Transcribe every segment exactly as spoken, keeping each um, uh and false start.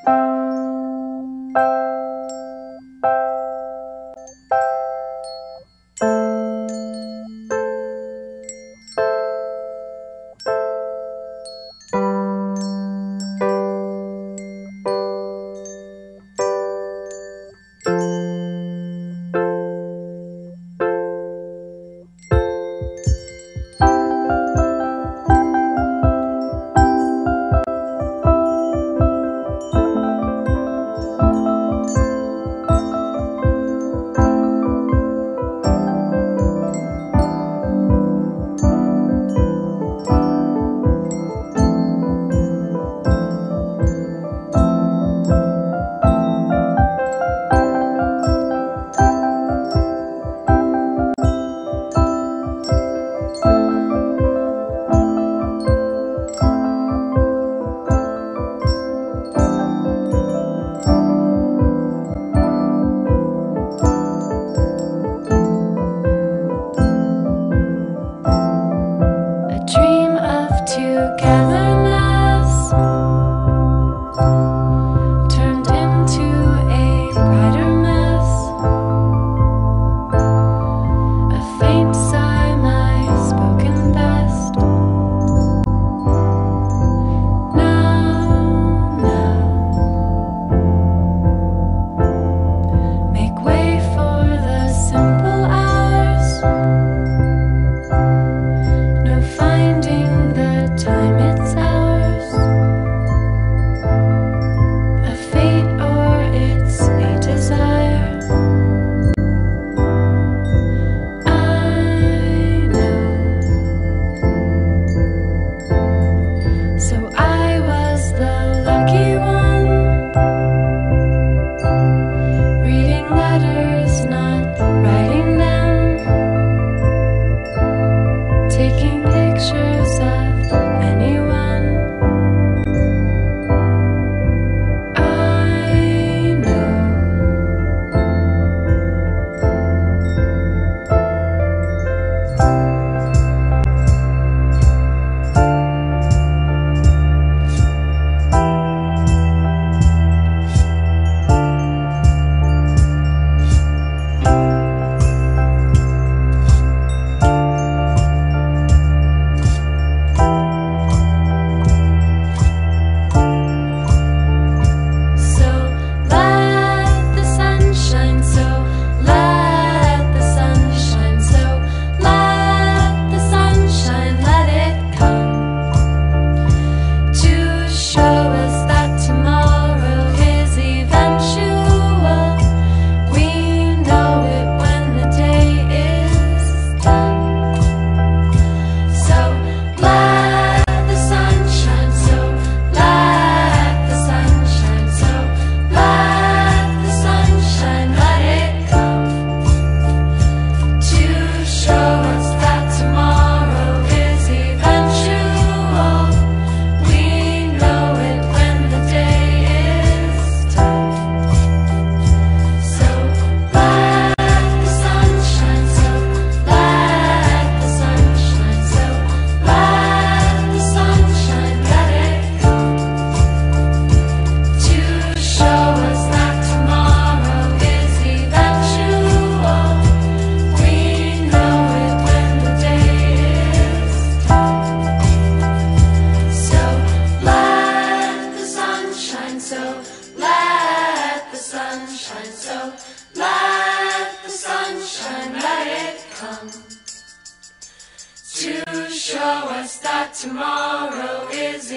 Tomorrow is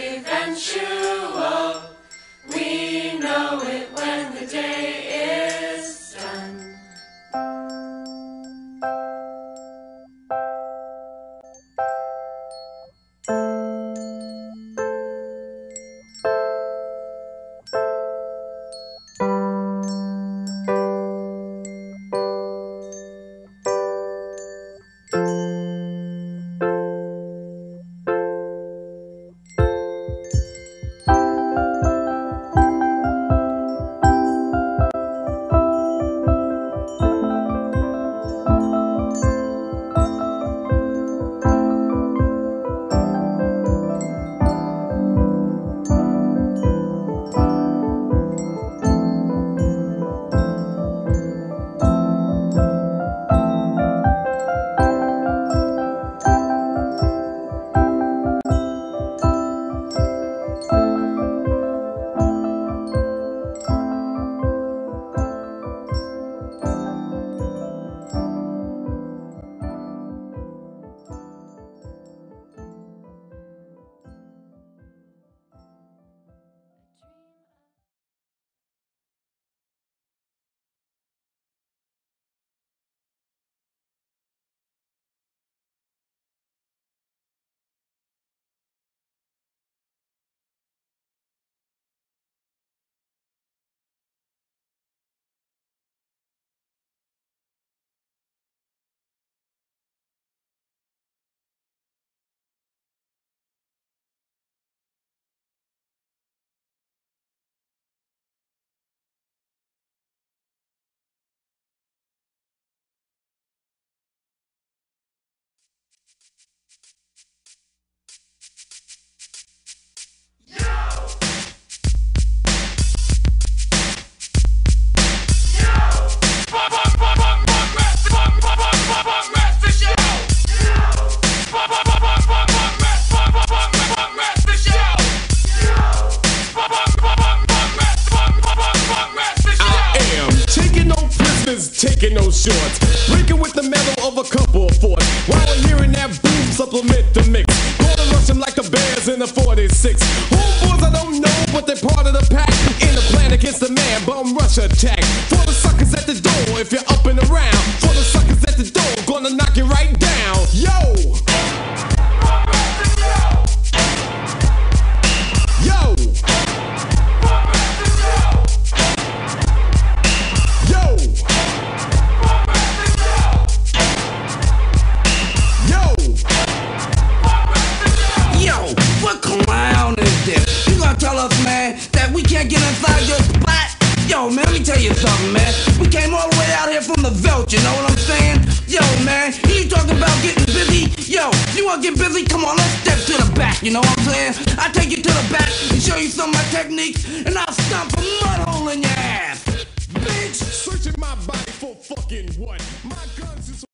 eventual. We know it when the day is done. taking no shorts. Breaking with the metal of a couple of forts. While we're hearing that boom, supplement the mix. Gonna rush them like the Bears in the forty-six. Homeboys I don't know, but they're part of the pack. In the plan against the man, bum rush attack. For the suckers at the door, if you're up and around. For the suckers at the door, gonna knock you right down. Yo! Yo! Yo! Yo! Yo, what clown is this? You gonna tell us, man, that we can't get inside your spot? Yo, man, let me tell you something, man. We came all the way out here from the Veldt, you know what I'm saying? Yo, man, you talking about getting busy? Yo, you wanna get busy? Come on, let's step to the back, you know what I'm saying? I'll take you to the back and show you some of my techniques, and I'll stomp a mud hole in your ass. Bitch! Searching my body for fucking what? My guns is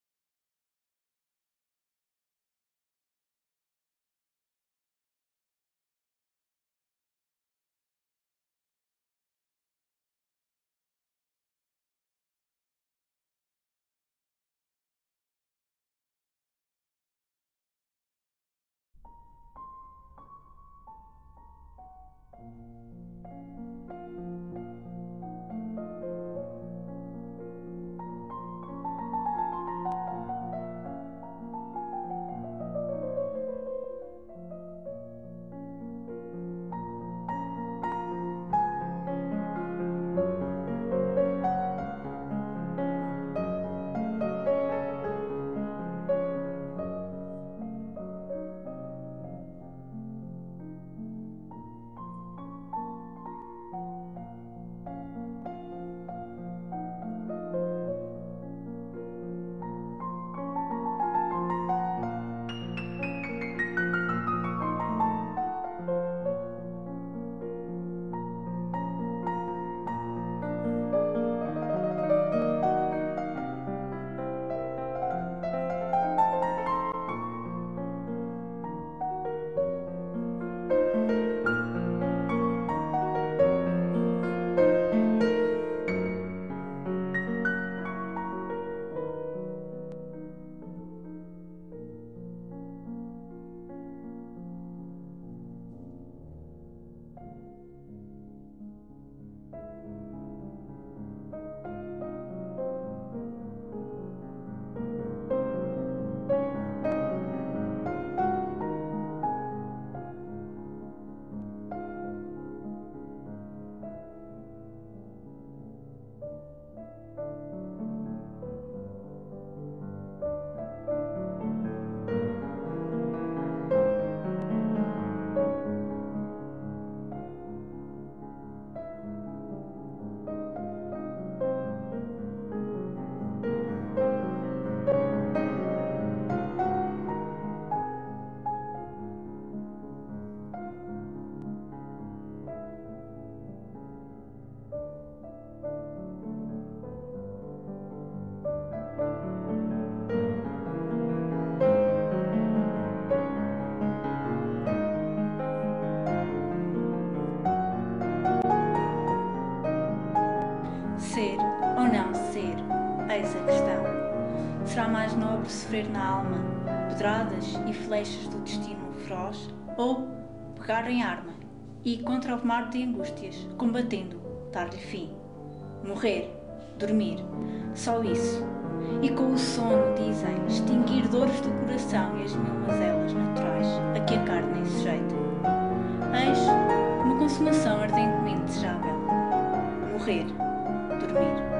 Ser ou não ser, eis a questão. Será mais nobre sofrer na alma pedradas e flechas do destino feroz, ou pegar em arma e, contra o mar de angústias, combatendo, dar-lhe fim? Morrer, dormir, só isso. E com o sono, dizem, extinguir dores do coração e as mil mazelas naturais a que a carne é sujeita. Eis uma consumação ardentemente desejável. Morrer, dormir.